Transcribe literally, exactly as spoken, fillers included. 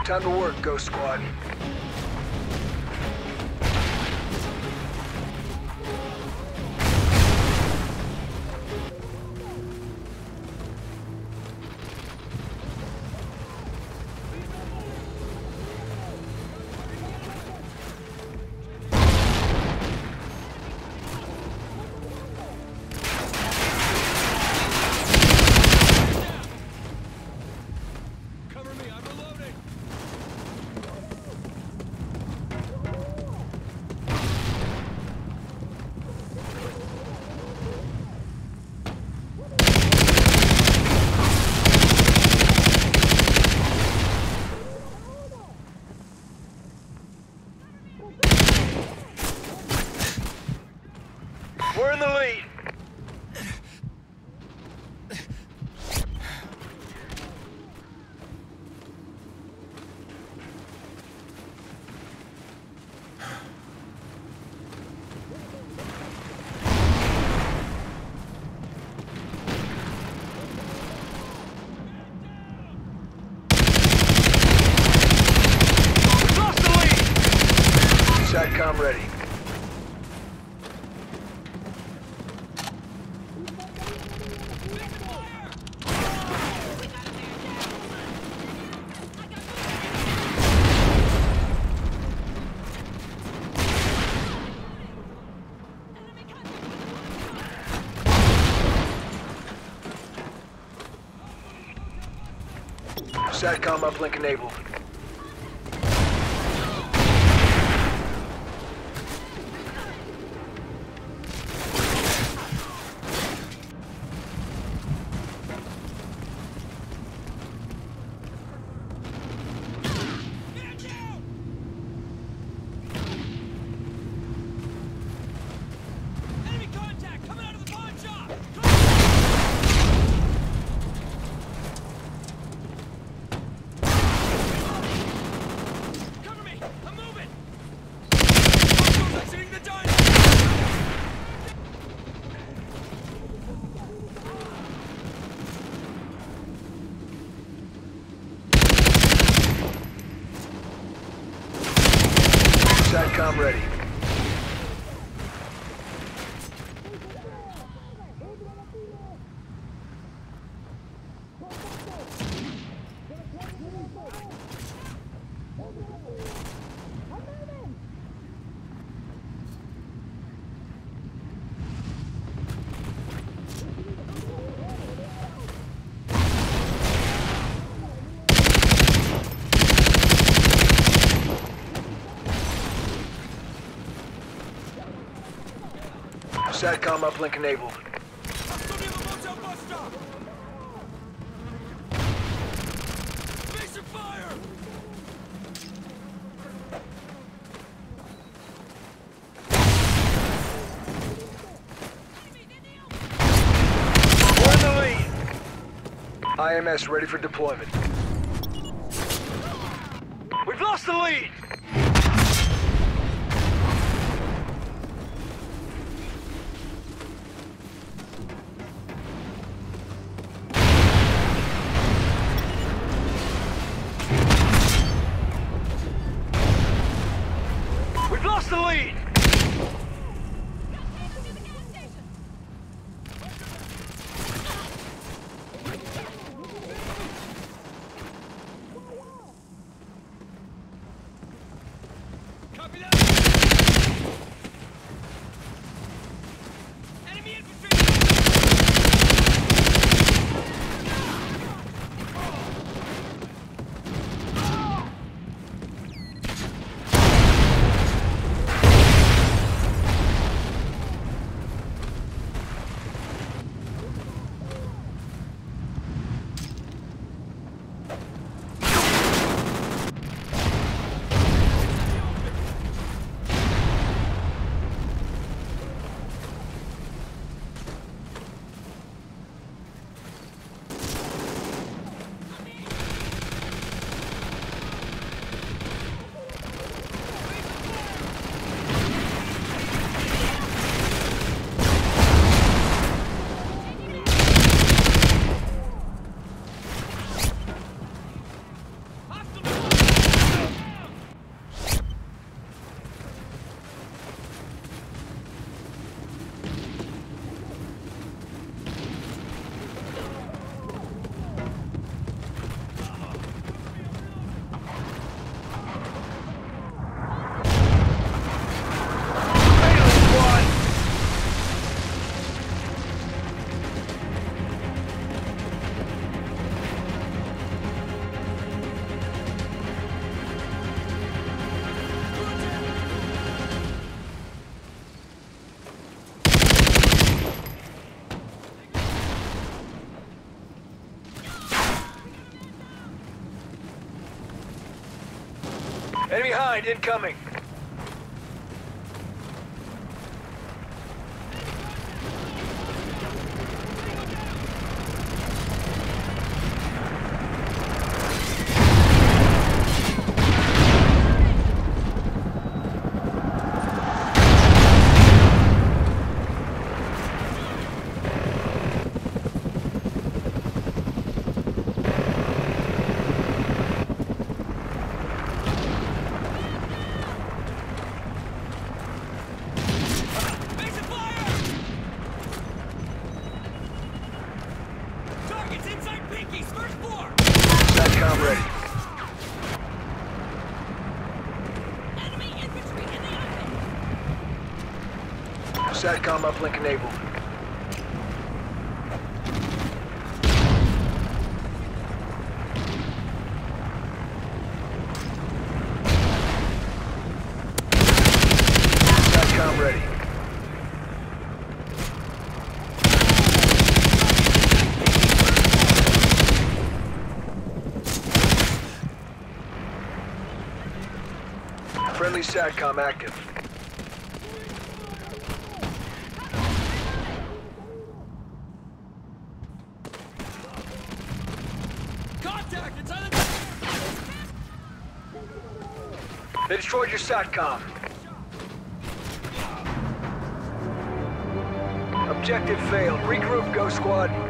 Time to work, Ghost Squad. We're in the lead. We've lost the lead. SATCOM ready. SATCOM uplink enabled. Enemy contact coming out of the pawn shop! Cover me! I'm moving! Hostiles exiting the diner! SATCOM ready. SATCOM uplink enabled. Hostile near the motel bus stop! Basic fire! We're in the lead. I M S ready for deployment. We've lost the lead. We've lost the lead! Copy that! Enemy infantry! Enemy behind, incoming. Basic fire! Targets inside Pinky's first floor! SATCOM ready. Enemy infantry in the open! SATCOM uplink enabled. SATCOM ready. Friendly SATCOM active. Contact inside the... They destroyed your SATCOM. Objective failed. Regroup, Ghost Squad.